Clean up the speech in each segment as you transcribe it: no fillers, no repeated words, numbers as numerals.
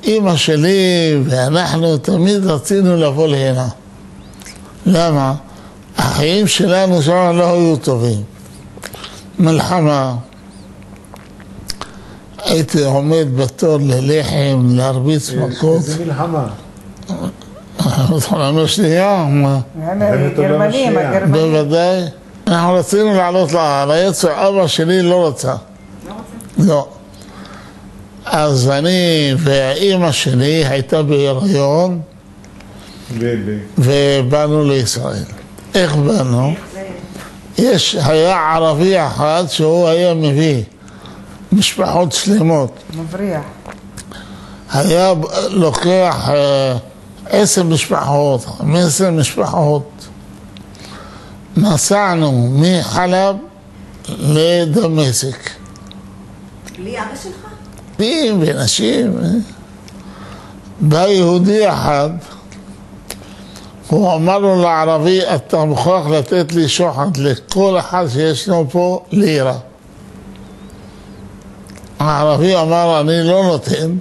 אמא שלי ואנחנו תמיד רצינו לבוא להנה. למה? החיים שלנו שם לא היו טובים. מלחמה, הייתי עומד בתור ללחם, להרביץ מכות. איזה מלחמה? אנחנו שנייה, מה? גרמנים, הגרמנים. בוודאי. אנחנו רצינו לעלות לארץ, ואבא שלי לא רצה. לא. אז אני ואימא שלי הייתה בהיריון, ובאנו לישראל. איך באנו? היה ערבי אחד שהוא היה מביא משפחות שלמות. מבריח. היה לוקח 10 משפחות, 15 משפחות. נסענו מחלב לדמשק. בלי אבא שלך? בים ונשים. בא יהודי אחד, הוא אמר לו לערבי, אתה מוכרח לתת לי שוחד לכל אחד שיש לו פה לירה. הערבי אמר, אני לא נותן.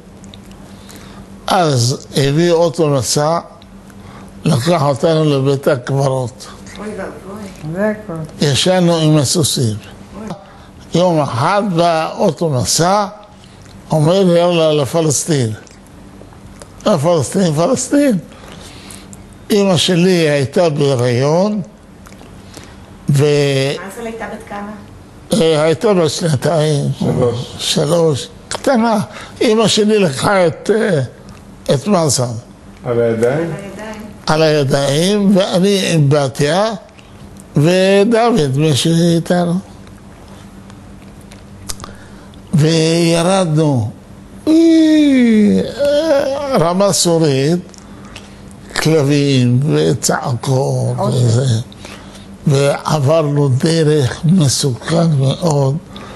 אז הביא אוטו מסע, לקח אותנו לבית הקברות. אוי ואבוי. זה הכל. ישנו עם הסוסים. יום אחד בא אוטו מסע, אומר לי, יאללה, לפלסטין. לפלסטין, פלסטין. אמא שלי הייתה בהיריון, מעזל הייתה בת כמה? הייתה בת 2, 3, קטנה. אמא שלי לקחה את מסע. על הידיים? על הידיים, ואני עם בתיה, ודוד, מי שאיתנו. וירדנו, רמה סורית, כלבים וצעקות וזה, ועברנו דרך מסוכן מאוד,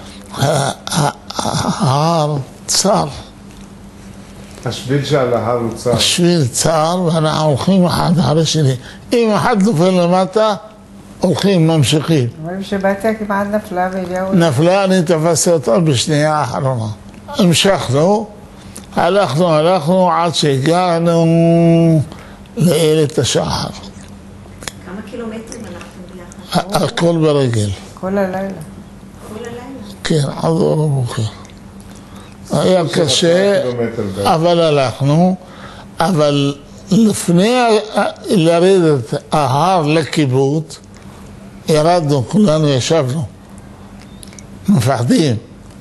ההר צר. השביל שעל ההר הוא צר. השביל צר, ואנחנו הולכים אחד אחרי שני. אם אחד נופל למטה, הולכים, ממשיכים. אומרים שבתיה כמעט נפלה והביאו... נפלה, אני תפסתי אותה בשנייה האחרונה. המשכנו, הלכנו עד שהגענו לאיילת השחר. כמה קילומטרים הלכתם ביחד? הכל ברגל. כל הלילה. כל הלילה? כן, עד אור הבוקר. היה קשה, אבל הלכנו, אבל לפני לרדת ההר לקיבוץ, ירדנו, כולנו ישבנו, מפחדים.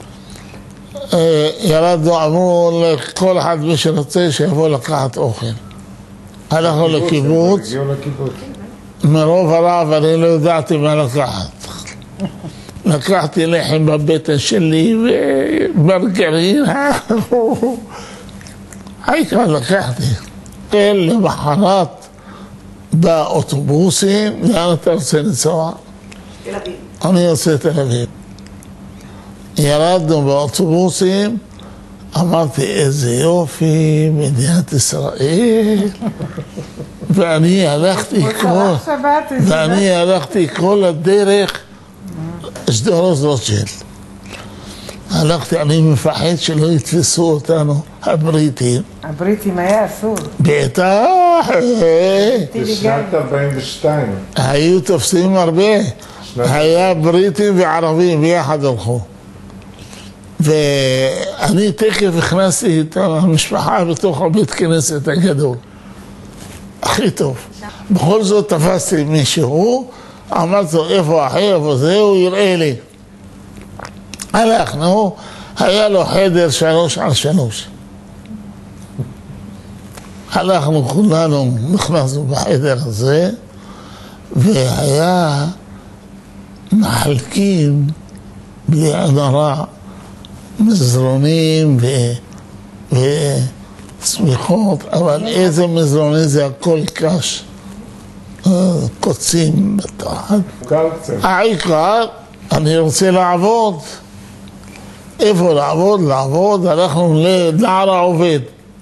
ירדנו, אמרו לכל אחד מי שרוצה שיבוא לקחת אוכל. הלכנו לקיבוץ, מרוב הרעב אני לא ידעתי מה לקחת. לקחתי לחם בבטן שלי ומרגרינה, העיקר לקחתי. למחרת באוטובוסים, לאן אתה רוצה לנסוע? תל אביב. אני רוצה תל אביב. ירדנו באוטובוסים, אמרתי איזה יופי, מדינת ישראל, ואני הלכתי כל הדרך שדרות רוטשילד. הלכתי, אני מפחד שלא יתפסו אותנו, הבריטים. הבריטים היה אסור. בטח. בשנת 42. היו תופסים הרבה. היה בריטים וערבים, ביחד הלכו. ואני תקף הכנסתי את המשפחה בתוך הבית כנסת הגדול. הכי טוב. בכל זאת תפסתי מישהו, אמרתי לו, איפה אחי, איפה זה, הוא יראה לי. הלכנו, היה לו חדר 3x3. הלכנו כולנו, נכנסנו בחדר הזה, והיה מחלקים בלי ענרה, מזרונים וסמיכות, אבל איזה מזרוני זה הכל קש. קוצים בתחת. העיקר, אני רוצה לעבוד. איפה לעבוד? לעבוד, הלכנו לנער העובד.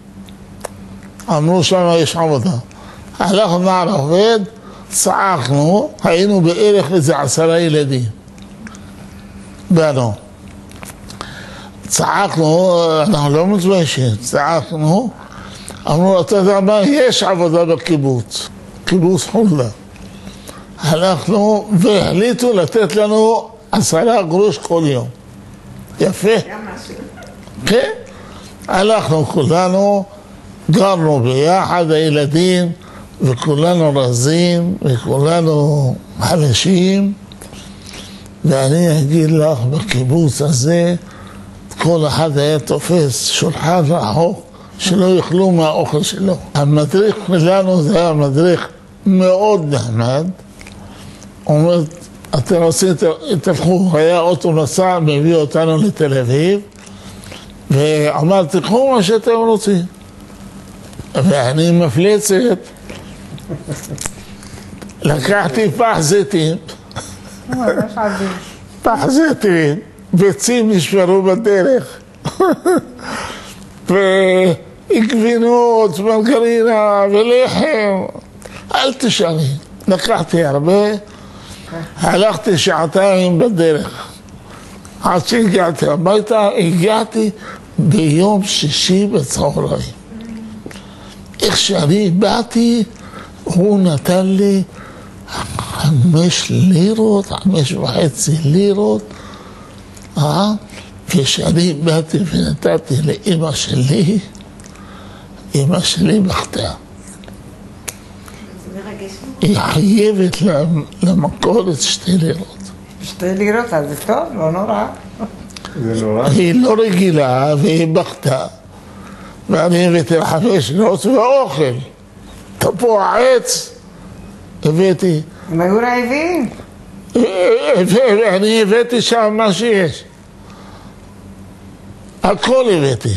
אמרו שם יש עבודה. הלכנו לנער העובד, צעקנו, היינו בערך איזה 10 ילדים. באנו. צעקנו, אנחנו לא מתביישים, צעקנו, אמרו, אתה יודע מה, יש עבודה בקיבוץ, קיבוץ חולדה. הלכנו והחליטו לתת לנו 10 גרוש כל יום. יפה. גם משהו. כן. הלכנו כולנו, גרנו ביחד הילדים, וכולנו רזים, וכולנו חלשים. ואני אגיד לך, בקיבוץ הזה, כל אחד היה תופס שולחן רחוק, שלא יאכלו מהאוכל שלו. המדריך שלנו זה היה מדריך מאוד נחמד. אומר, אתם רוצים, תלכו, היה אוטו נסע, מביא אותנו לתל אביב, ואמר, תלכו מה שאתם רוצים. ואני מפלצת, לקחתי פח זיתים, פח זיתים, ביצים נשברו בדרך, וגבינות, מרגרינה ולחם, אל תשאלי. לקחתי הרבה, הלכתי 2 שעתיים בדרך. עד שהגעתי הביתה, הגעתי ביום שישי בצהריים. איך שאני באתי, הוא נתן לי 5 לירות, 5.5 לירות, כשאני באתי ונתתי לאמא שלי, אמא שלי בכתה. זה מרגש. היא חייבת למכולת 2 לירות. 2 לירות, אז זה טוב, לא נורא. זה נורא. היא לא רגילה והיא בכתה. ואני הבאתי לה 5 לירות ואוכל. תפוח עץ הבאתי. הם היו רעבים. אני הבאתי שם מה שיש. הכל הבאתי.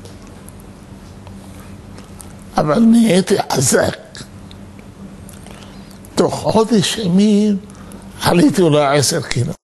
אבל נהייתי חזק. תוך חודש ימים עליתי אולי 10 קילו.